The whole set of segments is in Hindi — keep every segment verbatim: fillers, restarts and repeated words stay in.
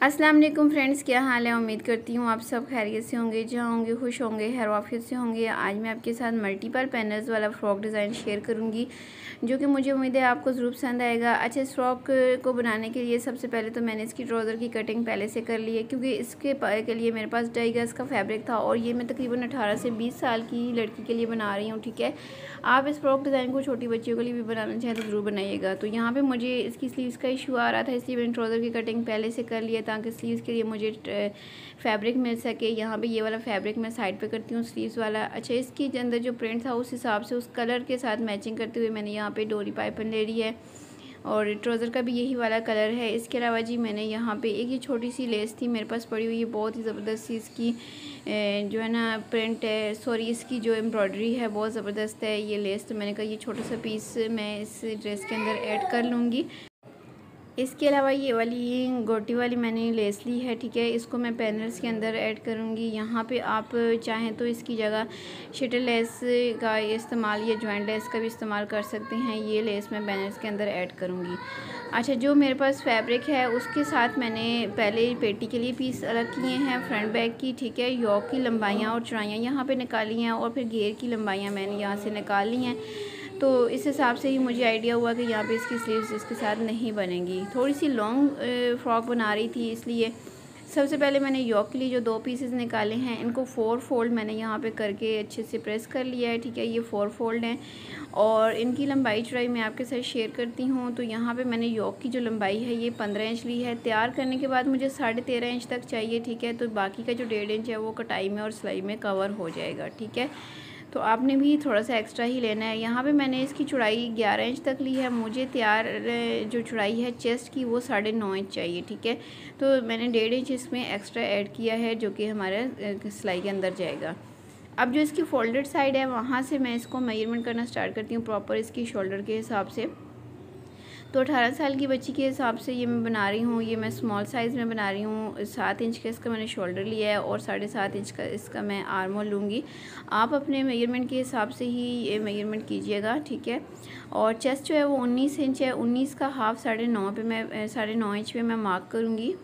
अस्सलाम वालेकुम फ्रेंड्स, क्या हाल है। उम्मीद करती हूँ आप सब खैरियत से होंगे, जहाँ होंगे खुश होंगे, खैर आफियत से होंगे। आज मैं आपके साथ मल्टीपल पैनल्स वाला फ़्रॉक डिज़ाइन शेयर करूँगी, जो कि मुझे उम्मीद है आपको ज़रूर पसंद आएगा। अच्छा, इस फ्रॉक को बनाने के लिए सबसे पहले तो मैंने इसकी ट्राउज़र की कटिंग पहले से कर ली है, क्योंकि इसके के लिए मेरे पास ढाई गज का फैब्रिक था और ये मैं तकरीबन अठारह से बीस साल की लड़की के लिए बना रही हूँ। ठीक है, आप इस फ्रॉक डिज़ाइन को छोटी बच्चियों के लिए भी बनाना चाहें तो ज़रूर बनाइएगा। तो यहाँ पर मुझे इसकी स्लीव्स का इशू आ रहा था, इसलिए मैंने ट्राउज़र की कटिंग पहले से कर लिया ताकि स्लीव्स के लिए मुझे फैब्रिक मिल सके। यहाँ पे ये वाला फैब्रिक मैं साइड पे करती हूँ, स्लीव्स वाला। अच्छा, इसके अंदर जो प्रिंट था उस हिसाब से उस कलर के साथ मैचिंग करते हुए मैंने यहाँ पे डोरी पाइपिंग ले ली है और ट्राउज़र का भी यही वाला कलर है। इसके अलावा जी मैंने यहाँ पे एक ये छोटी सी लेस थी मेरे पास पड़ी हुई है, बहुत ही ज़बरदस्त सी इसकी जो है ना प्रिंट है, सॉरी इसकी जो एम्ब्रॉयडरी है बहुत ज़बरदस्त है ये लेस। तो मैंने कहा ये छोटा सा पीस मैं इस ड्रेस के अंदर ऐड कर लूँगी। इसके अलावा ये वाली गोटी वाली मैंने लेस ली है। ठीक है, इसको मैं पैनल्स के अंदर ऐड करूँगी। यहाँ पे आप चाहें तो इसकी जगह शटल लेस का इस्तेमाल या जॉइंट लेस का भी इस्तेमाल कर सकते हैं। ये लेस मैं पैनल्स के अंदर ऐड करूँगी। अच्छा, जो मेरे पास फैब्रिक है उसके साथ मैंने पहले पेटी के लिए पीस अलग किए हैं फ्रंट बैक की। ठीक है, योक की लंबाइयाँ और चौड़ाइयाँ यहाँ पे निकाली हैं और फिर घेर की लंबाइयाँ मैंने यहाँ से निकाल ली हैं। तो इस हिसाब से ही मुझे आइडिया हुआ कि यहाँ पे इसकी स्लीव्स इसके साथ नहीं बनेंगी। थोड़ी सी लॉन्ग फ्रॉक बना रही थी, इसलिए सबसे पहले मैंने योक के लिए जो दो पीसेस निकाले हैं इनको फ़ोर फोल्ड मैंने यहाँ पे करके अच्छे से प्रेस कर लिया है। ठीक है, ये फ़ोर फोल्ड हैं और इनकी लंबाई चौड़ाई मैं आपके साथ शेयर करती हूँ। तो यहाँ पे मैंने योक की जो लंबाई है ये पंद्रह इंच ली है। तैयार करने के बाद मुझे साढ़े तेरह इंच तक चाहिए। ठीक है, तो बाकी का जो डेढ़ इंच है वो कटाई में और सिलाई में कवर हो जाएगा। ठीक है, तो आपने भी थोड़ा सा एक्स्ट्रा ही लेना है। यहाँ पे मैंने इसकी चौड़ाई ग्यारह इंच तक ली है। मुझे तैयार जो चौड़ाई है चेस्ट की वो साढ़े नौ इंच चाहिए। ठीक है, तो मैंने डेढ़ इंच इसमें एक्स्ट्रा ऐड किया है जो कि हमारे सिलाई के अंदर जाएगा। अब जो इसकी फोल्डेड साइड है वहाँ से मैं इसको मेजरमेंट करना स्टार्ट करती हूँ प्रॉपर इसकी शोल्डर के हिसाब से। तो अठारह साल की बच्ची के हिसाब से ये मैं बना रही हूँ। ये मैं स्मॉल साइज़ में बना रही हूँ। सात इंच का इसका मैंने शोल्डर लिया है और साढ़े सात इंच का इसका मैं आर्म होल लूँगी। आप अपने मेजरमेंट के हिसाब से ही ये मेजरमेंट कीजिएगा। ठीक है, और चेस्ट जो है वो उन्नीस इंच है। उन्नीस का हाफ साढ़े नौ पे मैं साढ़े नौ इंच पे मैं मार्क करूँगी।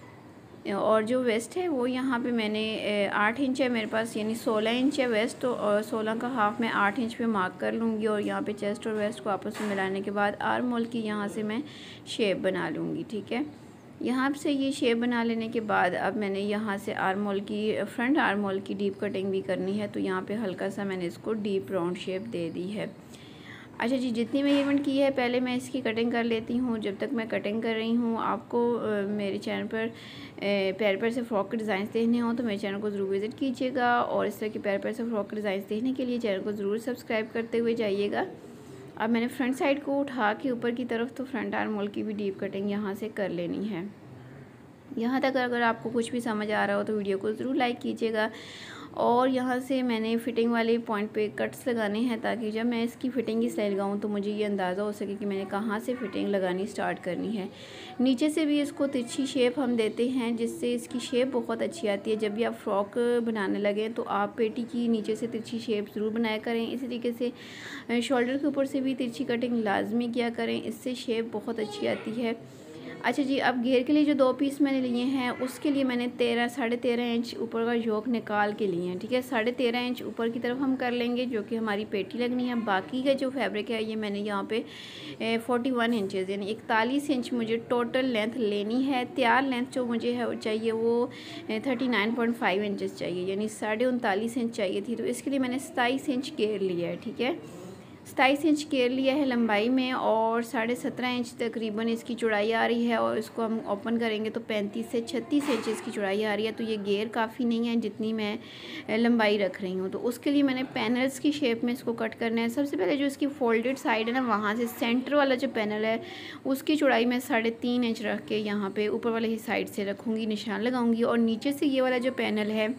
और जो वेस्ट है वो यहाँ पे मैंने आठ इंच है मेरे पास, यानी सोलह इंच है वेस्ट। तो सोलह का हाफ मैं आठ इंच पे मार्क कर लूँगी और यहाँ पे चेस्ट और वेस्ट को आपस में मिलाने के बाद आर्म होल की यहाँ से मैं शेप बना लूँगी। ठीक है, यहाँ से ये शेप बना लेने के बाद अब मैंने यहाँ से आर्म होल की फ्रंट आर्म होल की डीप कटिंग भी करनी है। तो यहाँ पर हल्का सा मैंने इसको डीप राउंड शेप दे दी है। अच्छा जी, जितनी मेजरमेंट की है पहले मैं इसकी कटिंग कर लेती हूँ। जब तक मैं कटिंग कर रही हूँ आपको आ, मेरे चैनल पर प्यारे प्यारे से फ्रॉक के डिज़ाइन देखने हो तो मेरे चैनल को ज़रूर विज़िट कीजिएगा और इस तरह के प्यारे प्यारे से फ्रॉक के डिज़ाइन देखने के लिए चैनल को ज़रूर सब्सक्राइब करते हुए जाइएगा। अब मैंने फ्रंट साइड को उठा के ऊपर की तरफ तो फ्रंट आर्म होल की भी डीप कटिंग यहाँ से कर लेनी है। यहाँ तक अगर आपको कुछ भी समझ आ रहा हो तो वीडियो को ज़रूर लाइक कीजिएगा। और यहाँ से मैंने फ़िटिंग वाले पॉइंट पे कट्स लगाने हैं ताकि जब मैं इसकी फ़िटिंग की सिलाई लगाऊँ तो मुझे ये अंदाज़ा हो सके कि मैंने कहाँ से फ़िटिंग लगानी स्टार्ट करनी है। नीचे से भी इसको तिरछी शेप हम देते हैं जिससे इसकी शेप बहुत अच्छी आती है। जब भी आप फ्रॉक बनाने लगें तो आप पेटी की नीचे से तिरछी शेप ज़रूर बनाया करें। इसी तरीके से शोल्डर के ऊपर से भी तिरछी कटिंग लाजमी किया करें, इससे शेप बहुत अच्छी आती है। अच्छा जी, अब घेर के लिए जो दो पीस मैंने लिए हैं उसके लिए मैंने तेरह साढ़े तेरह इंच ऊपर का योक निकाल के लिए हैं। ठीक है, साढ़े तेरह इंच ऊपर की तरफ हम कर लेंगे जो कि हमारी पेटी लगनी है। बाकी का जो फैब्रिक है ये मैंने यहाँ पे फोर्टी वन इंचज़ यानी इकतालीस इंच मुझे टोटल लेंथ लेनी है। तैयार लेंथ जो मुझे है चाहिए वो thirty nine point five inches चाहिए, यानी साढ़े उनतालीस इंच चाहिए थी। तो इसके लिए मैंने सताईस इंच घेर लिया है। ठीक है, सताईस इंच घेर लिया है लंबाई में और साढ़े सत्रह इंच तकरीबन इसकी चौड़ाई आ रही है और इसको हम ओपन करेंगे तो पैंतीस से छत्तीस इंच इसकी चौड़ाई आ रही है। तो ये घेर काफ़ी नहीं है जितनी मैं लंबाई रख रही हूँ। तो उसके लिए मैंने पैनल्स की शेप में इसको कट करना है। सबसे पहले जो इसकी फोल्डेड साइड है ना वहाँ से सेंटर वाला जो पैनल है उसकी चौड़ाई मैं साढ़े तीन इंच रख के यहाँ पर ऊपर वाले ही साइड से रखूँगी, निशान लगाऊँगी। और नीचे से ये वाला जो पैनल है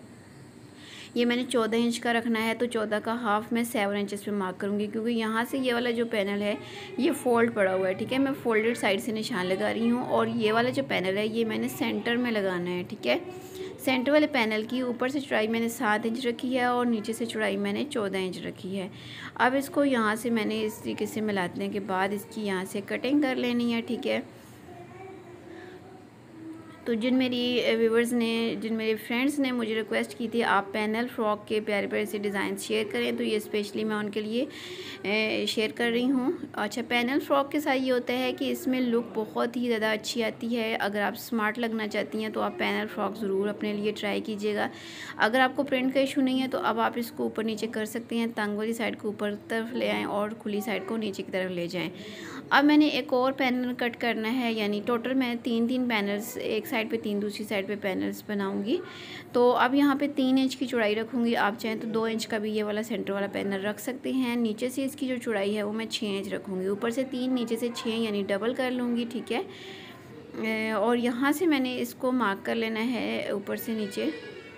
ये मैंने चौदह इंच का रखना है। तो चौदह का हाफ मैं सेवन इंचज़ पे मार्क करूँगी क्योंकि यहाँ से ये वाला जो पैनल है ये फोल्ड पड़ा हुआ है। ठीक है, मैं फोल्डेड साइड से निशान लगा रही हूँ और ये वाला जो पैनल है ये मैंने सेंटर में लगाना है। ठीक है, सेंटर वाले पैनल की ऊपर से चौड़ाई मैंने सात इंच रखी है और नीचे से चौड़ाई मैंने चौदह इंच रखी है। अब इसको यहाँ से मैंने इस तरीके से मिलाने के बाद इसकी यहाँ से कटिंग कर लेनी है। ठीक है, तो जिन मेरी व्यूवर्स ने जिन मेरे फ्रेंड्स ने मुझे रिक्वेस्ट की थी आप पैनल फ्रॉक के प्यारे प्यारे से डिज़ाइन शेयर करें, तो ये स्पेशली मैं उनके लिए शेयर कर रही हूँ। अच्छा, पैनल फ्रॉक के साथ ये होता है कि इसमें लुक बहुत ही ज़्यादा अच्छी आती है। अगर आप स्मार्ट लगना चाहती हैं तो आप पैनल फ्रॉक ज़रूर अपने लिए ट्राई कीजिएगा। अगर आपको प्रिंट का इशू नहीं है तो अब आप इसको ऊपर नीचे कर सकते हैं। तंग वाली साइड को ऊपर तरफ ले आएँ और खुली साइड को नीचे की तरफ ले जाएँ। अब मैंने एक और पैनल कट करना है, यानी टोटल मैं तीन तीन पैनल्स, एक साइड पे तीन दूसरी साइड पे पैनल्स बनाऊंगी। तो अब यहाँ पे तीन इंच की चौड़ाई रखूँगी। आप चाहें तो दो इंच का भी ये वाला सेंटर वाला पैनल रख सकते हैं। नीचे से इसकी जो चौड़ाई है वो मैं छः इंच रखूँगी। ऊपर से तीन, नीचे से छः, यानी डबल कर लूँगी, ठीक है। और यहाँ से मैंने इसको मार्क कर लेना है ऊपर से नीचे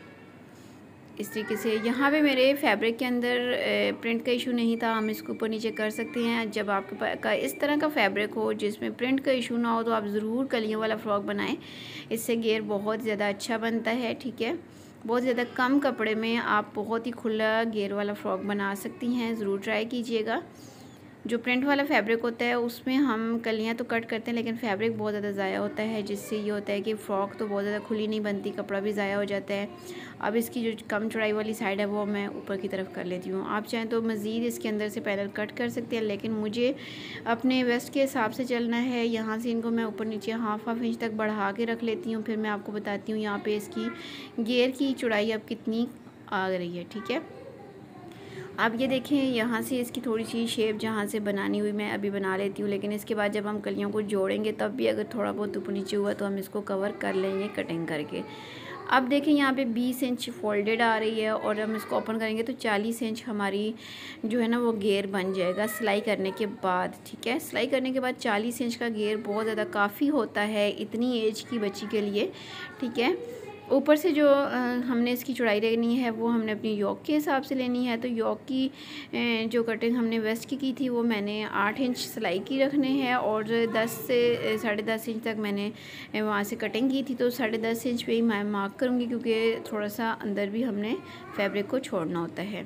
इस तरीके से। यहाँ पे मेरे फैब्रिक के अंदर प्रिंट का इशू नहीं था, हम इसको ऊपर नीचे कर सकते हैं। जब आपके पास का इस तरह का फैब्रिक हो जिसमें प्रिंट का इशू ना हो तो आप ज़रूर कलियों वाला फ्रॉक बनाएं, इससे घेर बहुत ज़्यादा अच्छा बनता है, ठीक है। बहुत ज़्यादा कम कपड़े में आप बहुत ही खुला घेर वाला फ्रॉक बना सकती हैं, ज़रूर ट्राई कीजिएगा। जो प्रिंट वाला फैब्रिक होता है उसमें हम कलियाँ तो कट करते हैं लेकिन फैब्रिक बहुत ज़्यादा ज़ाया होता है, जिससे ये होता है कि फ़्रॉक तो बहुत ज़्यादा खुली नहीं बनती, कपड़ा भी ज़ाया हो जाता है। अब इसकी जो कम चौड़ाई वाली साइड है वो मैं ऊपर की तरफ कर लेती हूँ। आप चाहें तो मज़ीद इसके अंदर से पैनल कट कर सकते हैं, लेकिन मुझे अपने वेस्ट के हिसाब से चलना है। यहाँ से इनको मैं ऊपर नीचे हाफ हाफ इंच तक बढ़ा के रख लेती हूँ। फिर मैं आपको बताती हूँ यहाँ पर इसकी घेर की चौड़ाई अब कितनी आ रही है, ठीक है। आप ये देखें, यहाँ से इसकी थोड़ी सी शेप जहाँ से बनानी हुई मैं अभी बना लेती हूँ, लेकिन इसके बाद जब हम कलियों को जोड़ेंगे तब भी अगर थोड़ा बहुत ऊपर नीचे हुआ तो हम इसको कवर कर लेंगे कटिंग करके। अब देखें यहाँ पे बीस इंच फोल्डेड आ रही है और हम इसको ओपन करेंगे तो चालीस इंच हमारी जो है ना वो घेर बन जाएगा सिलाई करने के बाद, ठीक है। सिलाई करने के बाद चालीस इंच का घेर बहुत ज़्यादा काफ़ी होता है इतनी एज की बच्ची के लिए, ठीक है। ऊपर से जो आ, हमने इसकी चौड़ाई लेनी है वो हमने अपनी योक के हिसाब से लेनी है। तो योक की जो कटिंग हमने वेस्ट की की थी वो मैंने आठ इंच सिलाई की रखने हैं और दस से साढ़े दस इंच तक मैंने वहाँ से कटिंग की थी। तो साढ़े दस इंच पे ही मैं मार्क करूँगी क्योंकि थोड़ा सा अंदर भी हमने फैब्रिक को छोड़ना होता है।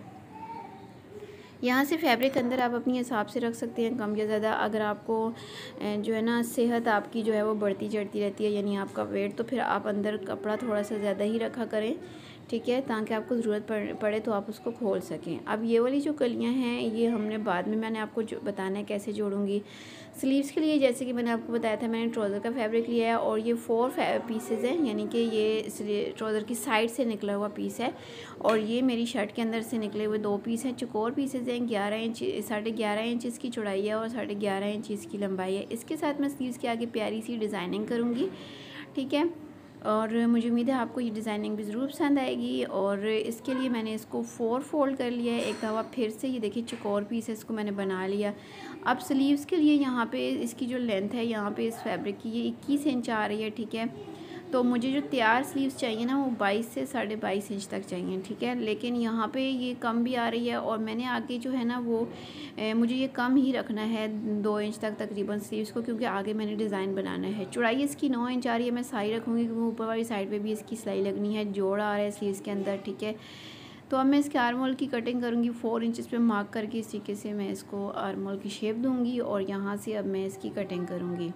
यहाँ से फैब्रिक अंदर आप अपनी हिसाब से रख सकते हैं, कम या ज़्यादा। अगर आपको जो है ना सेहत आपकी जो है वो बढ़ती चढ़ती रहती है, यानी आपका वेट, तो फिर आप अंदर कपड़ा थोड़ा सा ज़्यादा ही रखा करें, ठीक है, ताकि आपको ज़रूरत पड़े तो आप उसको खोल सकें। अब ये वाली जो कलियाँ हैं ये हमने बाद में मैंने आपको जो बताना है कैसे जोड़ूंगी। स्लीव्स के लिए जैसे कि मैंने आपको बताया था मैंने ट्राउज़र का फैब्रिक लिया है और ये फोर पीसेज हैं, यानी कि ये ट्राउज़र की साइड से निकला हुआ पीस है और ये मेरी शर्ट के अंदर से निकले हुए दो पीस हैं। चौकोर पीसेज हैं, ग्यारह इंच साढ़े ग्यारह इंच इसकी चौड़ाई है और साढ़े ग्यारह इंच इसकी लंबाई है। इसके साथ मैं स्लीव्स के आगे प्यारी सी डिज़ाइनिंग करूँगी, ठीक है। और मुझे उम्मीद है आपको ये डिज़ाइनिंग भी ज़रूर पसंद आएगी। और इसके लिए मैंने इसको फोर फोल्ड कर लिया है एक दफ़ा फिर से। ये देखिए चौकोर पीस है, इसको मैंने बना लिया। अब स्लीव्स के लिए यहाँ पे इसकी जो लेंथ है यहाँ पे इस फैब्रिक की ये इक्कीस इंच आ रही है, ठीक है। तो मुझे जो तैयार स्लीव्स चाहिए ना वो बाईस से साढ़े बाईस इंच तक चाहिए, ठीक है। लेकिन यहाँ पे ये कम भी आ रही है और मैंने आगे जो है ना वो ए, मुझे ये कम ही रखना है दो इंच तक तकरीबन स्लीव्स को, क्योंकि आगे मैंने डिज़ाइन बनाना है। चौड़ाई इसकी नौ इंच आ रही है, मैं साई रखूँगी क्योंकि ऊपर वाली साइड पर भी इसकी सिलाई लगनी है, जोड़ आ रहा है स्लीव्स के अंदर, ठीक है। तो अब मैं इसके आर्म होल की कटिंग करूँगी फोर इंचज़ पे मार्क करके। इस तरीके से मैं इसको आर्म होल की शेप दूँगी और यहाँ से अब मैं इसकी कटिंग करूँगी।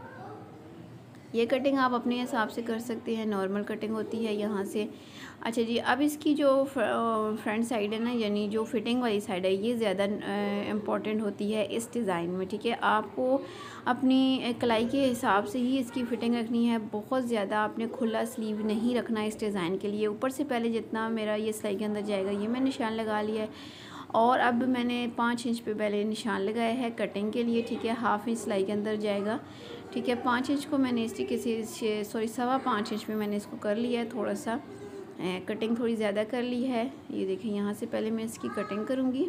ये कटिंग आप अपने हिसाब से कर सकते हैं, नॉर्मल कटिंग होती है यहाँ से। अच्छा जी, अब इसकी जो फ्रंट साइड है ना, यानी जो फिटिंग वाली साइड है, ये ज़्यादा इम्पॉर्टेंट होती है इस डिज़ाइन में, ठीक है। आपको अपनी कलाई के हिसाब से ही इसकी फ़िटिंग रखनी है, बहुत ज़्यादा आपने खुला स्लीव नहीं रखना इस डिज़ाइन के लिए। ऊपर से पहले जितना मेरा ये सिलाई के अंदर जाएगा ये मैं निशान लगा लिया है और अब मैंने पाँच इंच पे पहले निशान लगाया है कटिंग के लिए, ठीक है। हाफ इंच सिलाई के अंदर जाएगा, ठीक है। पाँच इंच को मैंने इस तरीके से सॉरी सवा पाँच इंच में मैंने इसको कर लिया है, थोड़ा सा कटिंग थोड़ी ज़्यादा कर ली है। ये देखिए यहाँ से पहले मैं इसकी कटिंग करूँगी।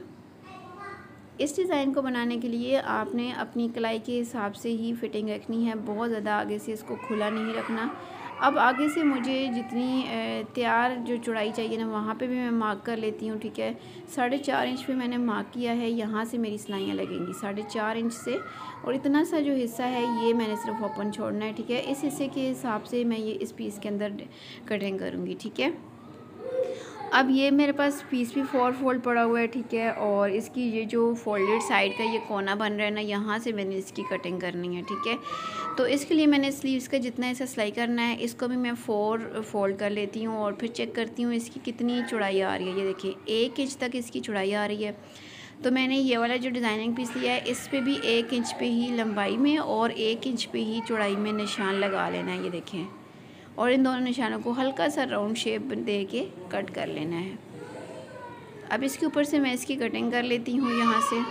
इस डिज़ाइन को बनाने के लिए आपने अपनी कलाई के हिसाब से ही फ़िटिंग रखनी है, बहुत ज़्यादा आगे से इसको खुला नहीं रखना। अब आगे से मुझे जितनी तैयार जो चौड़ाई चाहिए ना वहाँ पे भी मैं मार्क कर लेती हूँ, ठीक है। साढ़े चार इंच पे मैंने मार्क किया है, यहाँ से मेरी सिलाइयाँ लगेंगी साढ़े चार इंच से और इतना सा जो हिस्सा है ये मैंने सिर्फ ओपन छोड़ना है, ठीक है। इस हिस्से के हिसाब से मैं ये इस पीस के अंदर कटिंग करूँगी, ठीक है। अब ये मेरे पास पीस भी फोर फोल्ड पड़ा हुआ है, ठीक है। और इसकी ये जो फोल्डेड साइड का ये कोना बन रहा है ना, यहाँ से मैंने इसकी कटिंग करनी है, ठीक है। तो इसके लिए मैंने स्लीव्स का जितना ऐसा सिलाई करना है, इसको भी मैं फ़ोर फोल्ड कर लेती हूँ और फिर चेक करती हूँ इसकी कितनी चौड़ाई आ रही है। ये देखिए एक इंच तक इसकी चौड़ाई आ रही है। तो मैंने ये वाला जो डिज़ाइनिंग पीस लिया है, इस पर भी एक इंच पे ही लंबाई में और एक इंच पे ही चौड़ाई में निशान लगा लेना है, ये देखें। और इन दोनों निशानों को हल्का सा राउंड शेप दे के कट कर लेना है। अब इसके ऊपर से मैं इसकी कटिंग कर लेती हूँ यहाँ से।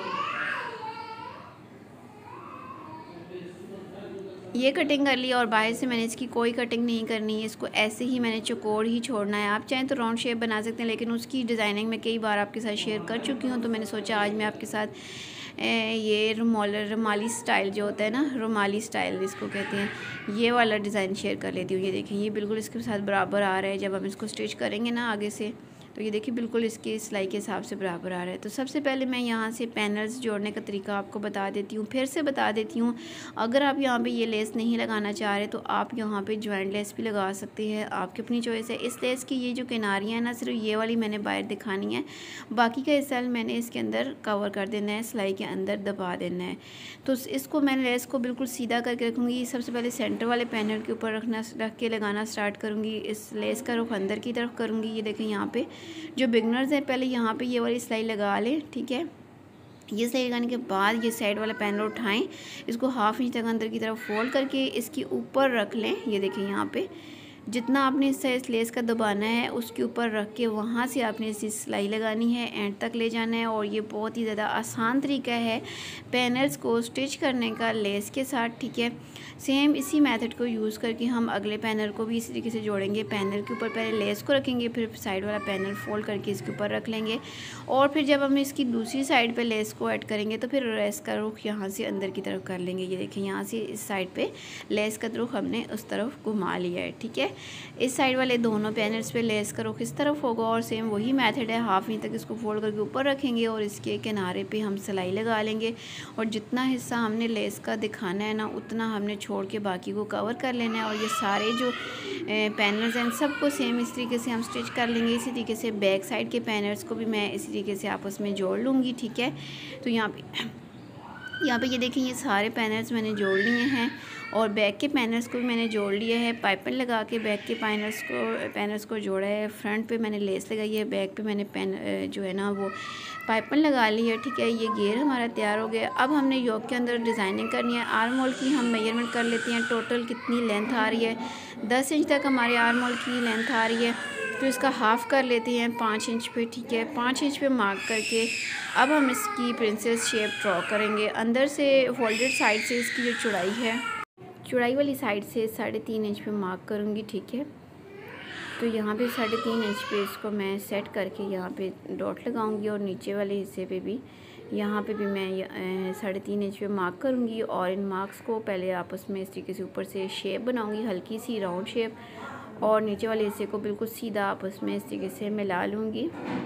ये कटिंग कर लिया और बाहर से मैंने इसकी कोई कटिंग नहीं करनी है, इसको ऐसे ही मैंने चौकोर ही छोड़ना है। आप चाहें तो राउंड शेप बना सकते हैं, लेकिन उसकी डिज़ाइनिंग मैं कई बार आपके साथ शेयर कर चुकी हूँ, तो मैंने सोचा आज मैं आपके साथ ये रुमाल रुमाली स्टाइल जो होता है ना, रुमाली स्टाइल इसको कहते हैं, ये वाला डिज़ाइन शेयर कर लेती हूँ। ये देखिए ये बिल्कुल इसके साथ बराबर आ रहा है। जब हम इसको स्टिच करेंगे ना आगे से, तो ये देखिए बिल्कुल इसके सिलाई के हिसाब से बराबर आ रहा है। तो सबसे पहले मैं यहाँ से पैनल्स जोड़ने का तरीका आपको बता देती हूँ, फिर से बता देती हूँ। अगर आप यहाँ पे ये लेस नहीं लगाना चाह रहे तो आप यहाँ पे जॉइंट लेस भी लगा सकते हैं, आपकी अपनी चॉइस है। इस लेस की ये जो किनारियाँ हैं ना, सिर्फ ये वाली मैंने बाहर दिखानी है, बाकी का हिस्सा मैंने इसके अंदर कवर कर देना है, सिलाई के अंदर दबा देना है। तो इसको मैं लेस को बिल्कुल सीधा करके रखूँगी। सबसे पहले सेंटर वाले पैनल के ऊपर रखना रख के लगाना स्टार्ट करूँगी। इस लेस का रुख अंदर की तरफ करूँगी। ये देखें यहाँ पे जो बिगनर्स हैं पहले यहाँ पे ये वाली सिलाई लगा लें, ठीक है। ये सिलाई लगाने के बाद ये साइड वाला पैनल उठाएं, इसको हाफ इंच तक अंदर की तरफ फोल्ड करके इसके ऊपर रख लें। ये देखें यहाँ पे जितना आपने इससे इस लेस का दबाना है उसके ऊपर रख के वहाँ से आपने इसी सिलाई लगानी है, एंड तक ले जाना है। और ये बहुत ही ज़्यादा आसान तरीका है पैनल्स को स्टिच करने का लेस के साथ, ठीक है। सेम इसी मेथड को यूज़ करके हम अगले पैनल को भी इसी तरीके से जोड़ेंगे। पैनल के ऊपर पहले लेस को रखेंगे, फिर साइड वाला पैनल फोल्ड करके इसके ऊपर रख लेंगे, और फिर जब हम इसकी दूसरी साइड पे लेस को ऐड करेंगे तो फिर लेस का रुख यहाँ से अंदर की तरफ कर लेंगे। ये देखिए यहाँ से इस साइड पे लेस का रुख हमने उस तरफ घुमा लिया है, ठीक है। इस साइड वाले दोनों पैनल्स पे लेस का रुख इस तरफ होगा, और सेम वही मेथड है, हाफ इंच तक इसको फोल्ड करके ऊपर रखेंगे और इसके किनारे पे हम सिलाई लगा लेंगे। और जितना हिस्सा हमने लेस का दिखाना है ना, उतना हमने छोड़ के बाकी को कवर कर लेना है। और ये सारे जो पैनल्स हैं सबको सेम इस तरीके से हम स्टिच कर लेंगे। इसी तरीके से बैक साइड के पैनल्स को भी मैं इसी तरीके से आपस में जोड़ लूँगी, ठीक है। तो यहाँ पे यहाँ पे ये देखें ये सारे पैनल्स मैंने जोड़ लिए हैं, और बैक के पैनल्स को भी मैंने जोड़ लिया है। पाइपिंग लगा के बैक के पैनल्स को पैनल्स को जोड़ा है। फ्रंट पे मैंने लेस लगाई है, बैक पे मैंने पेन जो है ना वो पाइपिंग लगा ली है, ठीक है। ये घेर हमारा तैयार हो गया। अब हमने योक के अंदर डिज़ाइनिंग करनी है। आर्म होल की हम मेजरमेंट कर लेते हैं, टोटल कितनी लेंथ आ रही है। दस इंच तक हमारे आर्म होल की लेंथ आ रही है, तो इसका हाफ़ कर लेते हैं पाँच इंच पे, ठीक है। पाँच इंच पे मार्क करके अब हम इसकी प्रिंसेस शेप ड्रॉ करेंगे। अंदर से फोल्डेड साइड से इसकी जो चौड़ाई है, चौड़ाई वाली साइड से साढ़े तीन इंच पे मार्क करूँगी, ठीक है। तो यहाँ पे साढ़े तीन इंच पे इसको मैं सेट करके यहाँ पे डॉट लगाऊंगी, और नीचे वाले हिस्से पे भी यहाँ पे भी मैं साढ़े तीन इंच पे मार्क करूँगी। और इन मार्क्स को पहले आपस में इस तरीके से ऊपर से शेप बनाऊँगी, हल्की सी राउंड शेप, और नीचे वाले हिस्से को बिल्कुल सीधा आपस में इस तरीके से मिला लूँगी,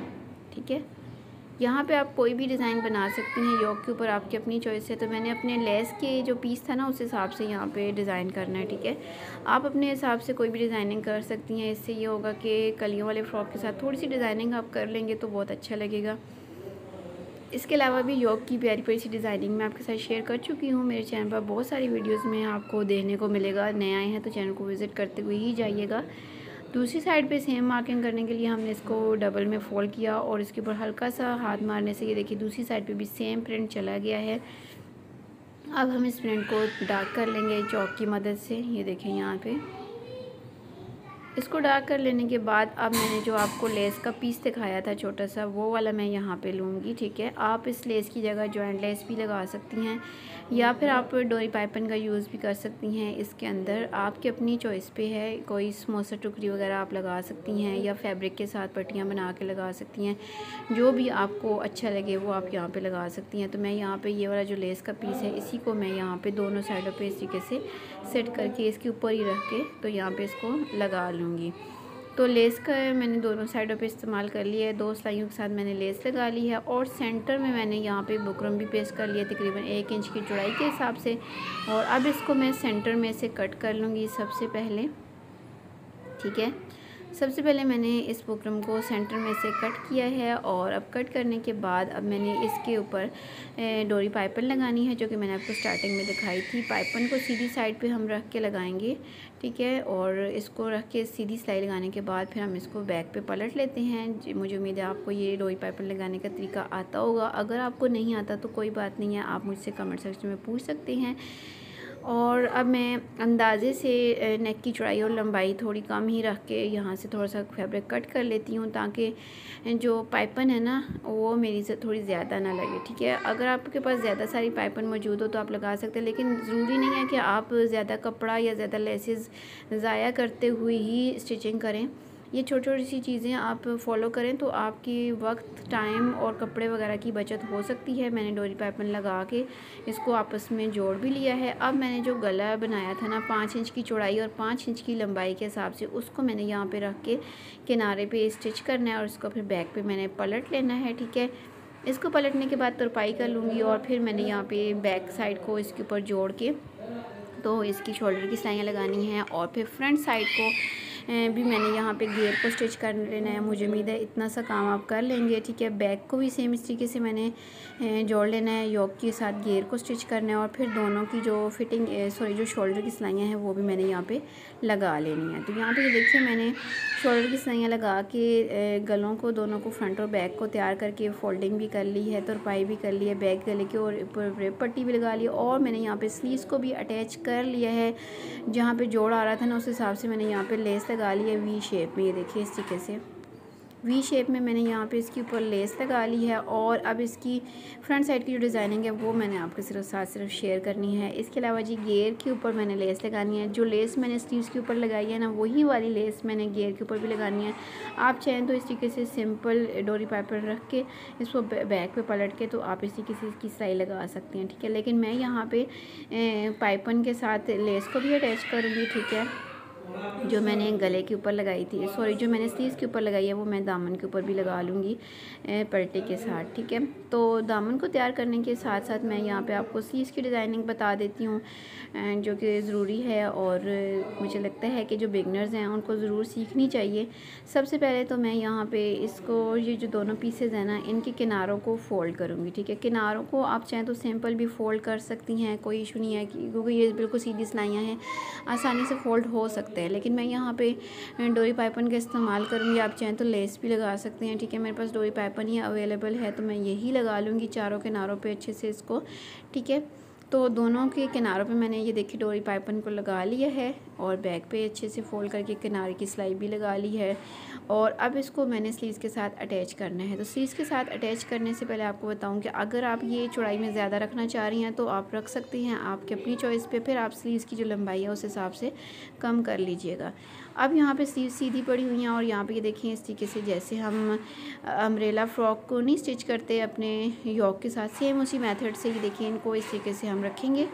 ठीक है। यहाँ पे आप कोई भी डिज़ाइन बना सकती हैं, योक के ऊपर आपकी अपनी चॉइस है। तो मैंने अपने लेस के जो पीस था ना उस हिसाब से यहाँ पे डिज़ाइन करना है, ठीक है। आप अपने हिसाब से कोई भी डिज़ाइनिंग कर सकती हैं। इससे ये होगा कि कलियों वाले फ्रॉक के साथ थोड़ी सी डिज़ाइनिंग आप कर लेंगे तो बहुत अच्छा लगेगा। इसके अलावा भी योक की प्यारी प्यारी सी डिज़ाइनिंग मैं आपके साथ शेयर कर चुकी हूँ। मेरे चैनल पर बहुत सारी वीडियोज़ में आपको देखने को मिलेगा। नए आए हैं तो चैनल को विज़िट करते हुए ही जाइएगा। दूसरी साइड पे सेम मार्किंग करने के लिए हमने इसको डबल में फोल्ड किया, और इसके ऊपर हल्का सा हाथ मारने से ये देखिए दूसरी साइड पे भी सेम प्रिंट चला गया है। अब हम इस प्रिंट को डार्क कर लेंगे चॉक की मदद से। ये देखें यहाँ पे इसको डार्क कर लेने के बाद अब मैंने जो आपको लेस का पीस दिखाया था छोटा सा, वो वाला मैं यहाँ पे लूँगी, ठीक है। आप इस लेस की जगह जॉइंट लेस भी लगा सकती हैं, या फिर आप डोरी पाइपिंग का यूज़ भी कर सकती हैं। इसके अंदर आपकी अपनी चॉइस पे है, कोई समोसा टुकड़ी वगैरह आप लगा सकती हैं, या फैब्रिक के साथ पट्टियाँ बना के लगा सकती हैं। जो भी आपको अच्छा लगे वो आप यहाँ पे लगा सकती हैं। तो मैं यहाँ पे ये वाला जो लेस का पीस है इसी को मैं यहाँ पे दोनों साइडों पे इस तरीके से सेट करके इसके ऊपर ही रख के तो यहाँ पे इसको लगा लूँगी। तो लेस का मैंने दोनों साइडों पे इस्तेमाल कर लिया है। दो सिलाइयों के साथ मैंने लेस लगा ली है, और सेंटर में मैंने यहाँ पे बुकरम भी पेस्ट कर लिया तकरीबन एक इंच की चौड़ाई के हिसाब से। और अब इसको मैं सेंटर में से कट कर लूँगी सबसे पहले, ठीक है। सबसे पहले मैंने इस बुकरम को सेंटर में से कट किया है और अब कट करने के बाद अब मैंने इसके ऊपर डोरी पाइपन लगानी है, जो कि मैंने आपको स्टार्टिंग में दिखाई थी। पाइपन को सीधी साइड पे हम रख के लगाएंगे, ठीक है। और इसको रख के सीधी सिलाई लगाने के बाद फिर हम इसको बैक पे पलट लेते हैं। मुझे उम्मीद है आपको ये डोरी पाइपन लगाने का तरीका आता होगा। अगर आपको नहीं आता तो कोई बात नहीं है, आप मुझसे कमेंट सेक्शन में पूछ सकते हैं। और अब मैं अंदाज़े से नेक की चौड़ाई और लंबाई थोड़ी कम ही रख के यहाँ से थोड़ा सा फैब्रिक कट कर लेती हूँ, ताकि जो पाइपन है ना वो मेरी से थोड़ी ज़्यादा ना लगे, ठीक है। अगर आपके पास ज़्यादा सारी पाइपन मौजूद हो तो आप लगा सकते हैं, लेकिन ज़रूरी नहीं है कि आप ज़्यादा कपड़ा या ज़्यादा लेसेस ज़ाया करते हुए ही स्टिचिंग करें। ये छोटी छोटी सी चीज़ें आप फॉलो करें तो आपकी वक्त, टाइम और कपड़े वगैरह की बचत हो सकती है। मैंने डोरी पाइपन लगा के इसको आपस में जोड़ भी लिया है। अब मैंने जो गला बनाया था ना पाँच इंच की चौड़ाई और पाँच इंच की लंबाई के हिसाब से, उसको मैंने यहाँ पे रख के किनारे पे स्टिच करना है और इसको फिर बैक पे मैंने पलट लेना है, ठीक है। इसको पलटने के बाद तुरपाई कर लूँगी और फिर मैंने यहाँ पे बैक साइड को इसके ऊपर जोड़ के तो इसकी शोल्डर की सिलाइयाँ लगानी हैं और फिर फ्रंट साइड को भी मैंने यहाँ पे घेर को स्टिच कर लेना है। मुझे उम्मीद है इतना सा काम आप कर लेंगे, ठीक है। बैक को भी सेम इस तरीके से मैंने जोड़ लेना है, योक के साथ घेर को स्टिच करना है और फिर दोनों की जो फिटिंग सॉरी जो शोल्डर की सिलाइयाँ हैं वो भी मैंने यहाँ पे लगा लेनी है। तो यहाँ पे देखिए मैंने शोल्डर की सिलाइयाँ लगा के गलों को दोनों को फ्रंट और बैक को तैयार करके फोल्डिंग भी कर ली है, तुरपाई भी कर ली है, बैक गले के और ऊपर पट्टी भी लगा ली और मैंने यहाँ पे स्लीव्स को भी अटैच कर लिया है। जहाँ पे जोड़ आ रहा था ना उस हिसाब से मैंने यहाँ पे लेस लगा ली है वी शेप में। ये देखिए इस तरीके से वी शेप में मैंने यहाँ पे इसके ऊपर लेस लगा ली है और अब इसकी फ्रंट साइड की जो डिज़ाइनिंग है वो मैंने आपके सिर्फ साथ सिर्फ शेयर करनी है। इसके अलावा जी घेर के ऊपर मैंने लेस लगानी है। जो लेस मैंने स्लीव्स के ऊपर लगाई है ना वही वाली लेस मैंने घेर के ऊपर भी लगानी है। आप चाहें तो इस तरीके से सिंपल डोरी पाइपन रख के इसको बैक पे पलट के तो आप इस तरीके से इसकी सिलाई लगा सकते हैं, ठीक है। लेकिन मैं यहाँ पे पाइपन के साथ लेस को भी अटैच करूँगी, ठीक है। जो मैंने गले के ऊपर लगाई थी सॉरी जो मैंने स्लीव्स के ऊपर लगाई है वो मैं दामन के ऊपर भी लगा लूँगी पलटे के साथ, ठीक है। तो दामन को तैयार करने के साथ साथ मैं यहाँ पे आपको स्लीव्स की डिज़ाइनिंग बता देती हूँ, जो कि ज़रूरी है और मुझे लगता है कि जो बिगनर्स हैं उनको ज़रूर सीखनी चाहिए। सबसे पहले तो मैं यहाँ पे इसको ये जो दोनों पीसेज हैं ना इनके किनारों को फ़ोल्ड करूँगी, ठीक है। किनारों को आप चाहें तो सिंपल भी फ़ोल्ड कर सकती हैं, कोई इशू नहीं है, क्योंकि ये बिल्कुल सीधी सिलाइयाँ हैं, आसानी से फ़ोल्ड हो सकते हैं। लेकिन मैं यहाँ पे डोरी पाइपन का इस्तेमाल करूँगी। आप चाहें तो लेस भी लगा सकते हैं, ठीक है। मेरे पास डोरी पाइपन ही अवेलेबल है तो मैं यही लगा लूँगी चारों किनारों पे अच्छे से इसको, ठीक है। तो दोनों के किनारों पे मैंने ये देखिए डोरी पाइपन को लगा लिया है और बैक पे अच्छे से फोल्ड करके किनारे की सिलाई भी लगा ली है और अब इसको मैंने स्लीव्स के साथ अटैच करना है। तो स्लीव्स के साथ अटैच करने से पहले आपको बताऊं कि अगर आप ये चौड़ाई में ज़्यादा रखना चाह रही हैं तो आप रख सकती हैं, आपकी अपनी चॉइस पे। फिर आप स्लीव्स की जो लंबाई है उस हिसाब से कम कर लीजिएगा। अब यहाँ पे स्लीव सीधी पड़ी हुई हैं और यहाँ पे ये देखिए इस तरीके से जैसे हम अम्ब्रेला फ्रॉक को नहीं स्टिच करते अपने योक के साथ, सेम उसी मेथड से ये देखिए इनको इस तरीके से हम रखेंगे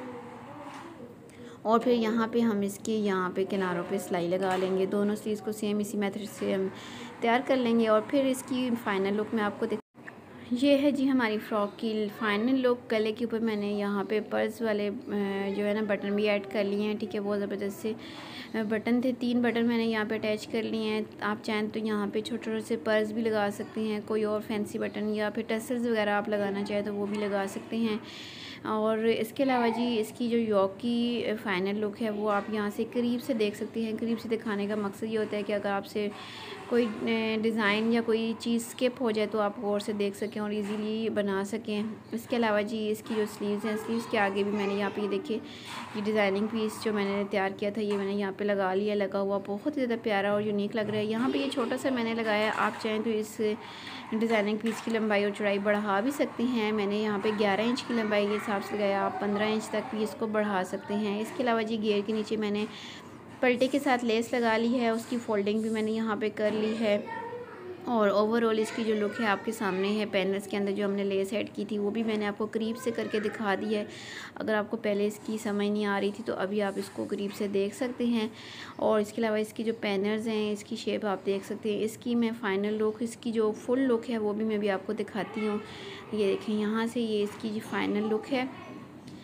और फिर यहाँ पे हम इसके यहाँ पे किनारों पे सिलाई लगा लेंगे। दोनों स्लीव्स को सेम इसी मेथड से हम तैयार कर लेंगे और फिर इसकी फ़ाइनल लुक मैं आपको ये है जी हमारी फ़्रॉक की फ़ाइनल लुक। गले के ऊपर मैंने यहाँ पे पर्स वाले जो है ना बटन भी ऐड कर लिए हैं, ठीक है। बहुत ज़बरदस्त से बटन थे, तीन बटन मैंने यहाँ पे अटैच कर लिए हैं। आप चाहें तो यहाँ पे छोटे छोटे से पर्स भी लगा सकते हैं, कोई और फैंसी बटन या फिर टसल्स वगैरह आप लगाना चाहें तो वो भी लगा सकते हैं। और इसके अलावा जी इसकी जो योक की फ़ाइनल लुक है वो आप यहाँ से करीब से देख सकती हैं। करीब से दिखाने का मकसद ये होता है कि अगर आपसे कोई डिज़ाइन या कोई चीज़ स्किप हो जाए तो आप गौर से देख सकें और इजीली बना सकें। इसके अलावा जी इसकी जो स्लीव्स हैं, स्लीव्स के आगे भी मैंने यहाँ पे ये देखिए ये डिज़ाइनिंग पीस जो मैंने तैयार किया था ये मैंने यहाँ पे लगा लिया। लगा हुआ बहुत ही ज़्यादा प्यारा और यूनिक लग रहा है। यहाँ पे ये छोटा सा मैंने लगाया, आप चाहें तो इस डिज़ाइनिंग पीस की लंबाई और चौड़ाई बढ़ा भी सकती हैं। मैंने यहाँ पे ग्यारह इंच की लंबाई के हिसाब से लगाया, आप पंद्रह इंच तक भी इसको बढ़ा सकते हैं। इसके अलावा जी घेर के नीचे मैंने पलटे के साथ लेस लगा ली है, उसकी फोल्डिंग भी मैंने यहाँ पे कर ली है और ओवरऑल इसकी जो लुक है आपके सामने है। पैनल्स के अंदर जो हमने लेस ऐड की थी वो भी मैंने आपको करीब से करके दिखा दी है। अगर आपको पहले इसकी समझ नहीं आ रही थी तो अभी आप इसको करीब से देख सकते हैं। और इसके अलावा इसकी जो पैनल्स हैं, इसकी शेप आप देख सकते हैं। इसकी मैं फ़ाइनल लुक, इसकी जो फुल लुक है वो भी मैं भी आपको दिखाती हूँ। ये देखें यहाँ से ये इसकी जो फ़ाइनल लुक है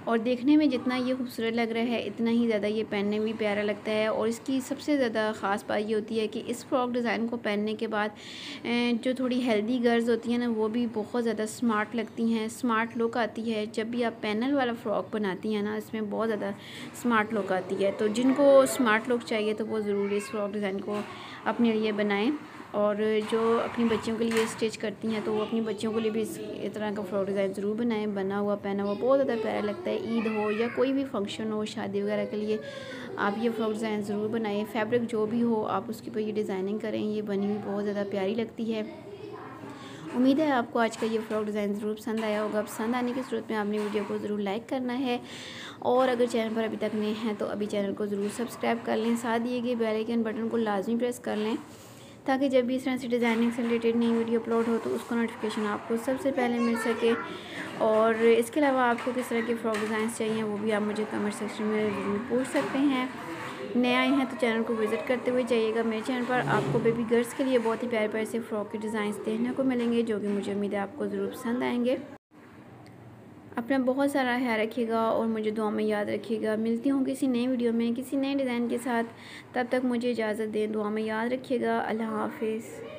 और देखने में जितना ये खूबसूरत लग रहा है इतना ही ज़्यादा ये पहनने में भी प्यारा लगता है। और इसकी सबसे ज़्यादा ख़ास बात ये होती है कि इस फ्रॉक डिज़ाइन को पहनने के बाद जो थोड़ी हेल्दी गर्ल्स होती हैं ना, वो भी बहुत ज़्यादा स्मार्ट लगती हैं, स्मार्ट लुक आती है। जब भी आप पैनल वाला फ़्रॉक बनाती हैं ना, इसमें बहुत ज़्यादा स्मार्ट लुक आती है। तो जिनको स्मार्ट लुक चाहिए तो वो ज़रूर इस फ्रॉक डिज़ाइन को अपने लिए बनाएँ। और जो अपनी बच्चियों के लिए स्टिच करती हैं तो वो अपनी बच्चियों के लिए भी इस तरह का फ्रॉक डिज़ाइन ज़रूर बनाएं। बना हुआ पहना हुआ बहुत ज़्यादा प्यारा लगता है। ईद हो या कोई भी फंक्शन हो, शादी वगैरह के लिए आप ये फ्रॉक डिज़ाइन ज़रूर बनाएं। फैब्रिक जो भी हो आप उसके ऊपर ये डिज़ाइनिंग करें, ये बनी हुई बहुत ज़्यादा प्यारी लगती है। उम्मीद है आपको आज का ये फ्रॉक डिज़ाइन ज़रूर पसंद आया होगा। पसंद आने की सूरत में आपने वीडियो को ज़रूर लाइक करना है, और अगर चैनल पर अभी तक नए हैं तो अभी चैनल को ज़रूर सब्सक्राइब कर लें। साथ दिए गए बेल आइकन बटन को लाजमी प्रेस कर लें, ताकि जब भी इस तरह से डिज़ाइनिंग से रिलेटेड नई वीडियो अपलोड हो तो उसका नोटिफिकेशन आपको सबसे पहले मिल सके। और इसके अलावा आपको किस तरह के फ्रॉक डिज़ाइंस चाहिए वो भी आप मुझे कमेंट सेक्शन में ज़रूर पूछ सकते हैं। नए आए हैं तो चैनल को विज़िट करते हुए जाइएगा। मेरे चैनल पर आपको बेबी गर्ल्स के लिए बहुत ही प्यारे प्यारे से फ्रॉक के डिज़ाइंस देखने को मिलेंगे, जो कि मुझे उम्मीद है आपको ज़रूर पसंद आएंगे। अपना बहुत सारा ख्याल रखिएगा और मुझे दुआ में याद रखिएगा। मिलती हूँ किसी नई वीडियो में किसी नए डिज़ाइन के साथ। तब तक मुझे इजाज़त दें। दुआ में याद रखिएगा। अल्लाह हाफ़िज़।